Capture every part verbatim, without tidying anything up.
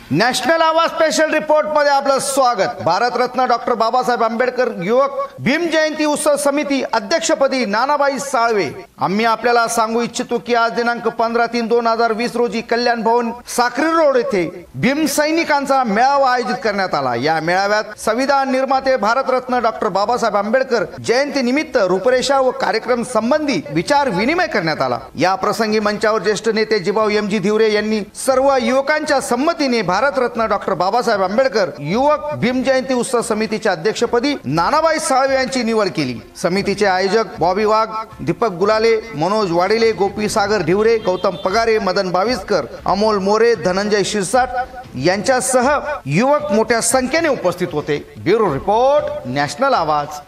National आवाज special report मध्ये आपलं स्वागत। भारतरत्न डॉक्टर बाबासाहेब आंबेडकर युवक भीम जयंती उत्सव समिती अध्यक्षपदी नानाबाई साळवे। आम्ही आपल्याला सांगू इच्छितो की आज दिनांक पंधरा तीन दोन हजार वीस रोजी कल्याण भवन साक्री रोड येथे भीम सैनिकांचा मेळावा आयोजित करण्यात आला। या मेळाव्यात संविधान निर्माते भारतरत्न डॉक्टर बाबासाहेब आंबेडकर जयंती निमित्त रूपरेषा व कार्यक्रम संबंधी विचार विनिमय करण्यात आला। या प्रसंगी मंचावर ज्येष्ठ नेते जिभाऊ एम जी धिवरे यांनी सर्व युवकांच्या संमतीने भारतरत्न डॉक्टर बाबासाहेब आंबेडकर युवक भीम जयंती उत्सव समितीच्या अध्यक्षपदी नानाबाई साळवे यांची निवड केली। समितीचे आयोजक बॉबी वाघ, दीपक गुलाले, मनोज वाडिले, गोपी सागर ढिवरे, गौतम पगारे, मदन बाविस्कर, अमोल मोरे, धनंजय शिरसाट यांच्यासह युवक मोठ्या संख्येने उपस्थित होते। ब्युरो रिपोर्ट, नॅशनल आवाज।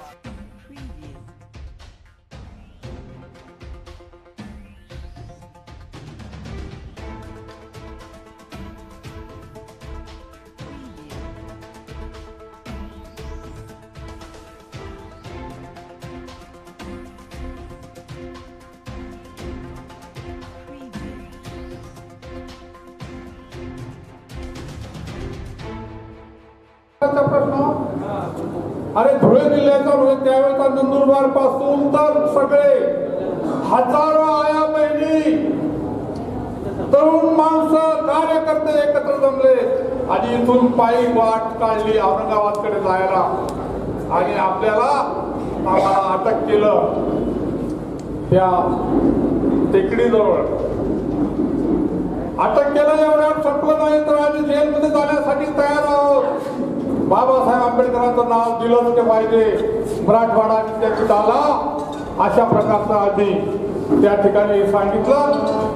प्रश्न अरे धुळे जिल्ह्याचा म्हणजे त्यावेळेचा नंदुरबार पासून तर सगळे हजारो आया बहिणी, तरुण माणसं, कार्यकर्ते एकत्र जमले आणि इथून पायी वाट काढली औरंगाबादकडे जायला आणि आपल्याला आम्हाला अटक केलं त्या टेकडीजवळ। अटक केलं एवढ्यात संपलं नाही तर आम्ही जेलमध्ये जाण्यासाठी तयार आहोत। बाबासाहेब आंबेडकरांचं नाव दिलंच ते पाहिजे, मराठवाडा विद्यापीठाला अशा प्रकारचं आम्ही त्या ठिकाणी सांगितलं।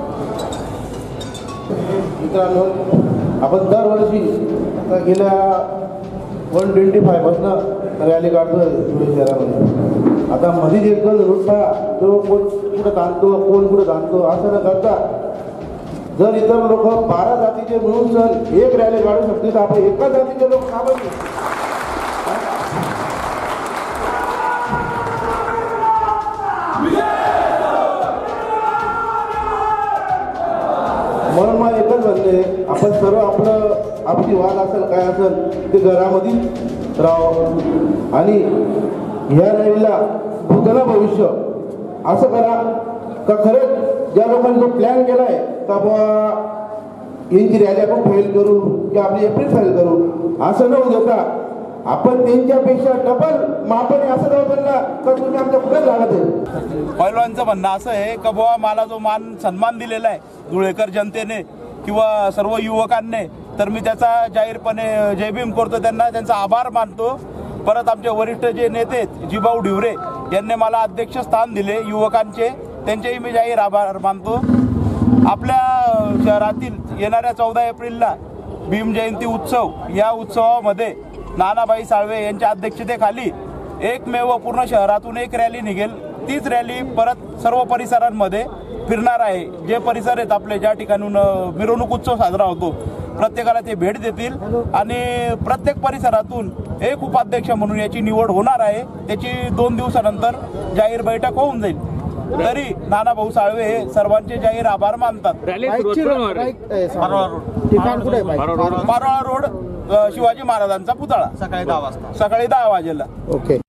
मित्रांनो, आपण दरवर्षी गेल्या वन ट्वेंटी फाय पासून रॅली काढतो धुळे शहरामध्ये। आता मधीच एक जण रुटला तो कोण कुठं ताणतो कोण कुठं ताणतो असं न करता जर इतर लोक बारा जातीचे मिळून जर एक रॅली काढू शकते तर आपण एका जातीचे लोक का बघू? म्हणून मला एकच म्हणले, आपण सर्व आपलं आपली वाद असेल काय असेल ते घरामध्ये राहावं आणि ह्या रॅलीला भूतला भविष्य असं करा का खरंच ज्या लोकांनी जो प्लॅन केलाय का बाबा यांची रॅली आपण फेल करू की आपली एप्रिल फेल करू असं न होऊ देता आपण त्यांच्यापेक्षा डबल मापणे असं जाऊ त्यांना तर तुम्ही आमच्या कुठे लागत आहे। पहिलवानचं म्हणणं असं आहे का बाबा मला जो मान सन्मान दिलेला आहे धुळेकर जनतेने किंवा सर्व युवकांनी, तर मी त्याचा जाहीरपणे जय भीम करतो, त्यांना त्यांचा आभार मानतो। परत आमचे वरिष्ठ जे नेते जिभाऊ ढिवरे यांनी मला अध्यक्ष स्थान दिले युवकांचे, त्यांचेही मी जाहीर आभार मानतो। आपल्या शहरातील येणाऱ्या चौदा एप्रिलला भीम जयंती उत्सव, या उत्सवामध्ये नानाबाई साळवे यांच्या अध्यक्षतेखाली एकमेव पूर्ण शहरातून एक रॅली निघेल। तीच रॅली परत सर्व परिसरांमध्ये फिरणार आहे। जे परिसर आहेत आपले, ज्या ठिकाणून मिरवणूक उत्सव साजरा होतो, प्रत्येकाला ते भेट देतील आणि प्रत्येक परिसरातून एक उपाध्यक्ष म्हणून याची निवड होणार आहे। त्याची दोन दिवसानंतर जाहीर बैठक होऊन जाईल। तरी नानाभाऊ साळवे हे सर्वांचे जाहीर आभार मानतात। पारोळा रोड शिवाजी महाराजांचा पुतळा सकाळी दहा वाजता सकाळी दहा वाजेला। ओके।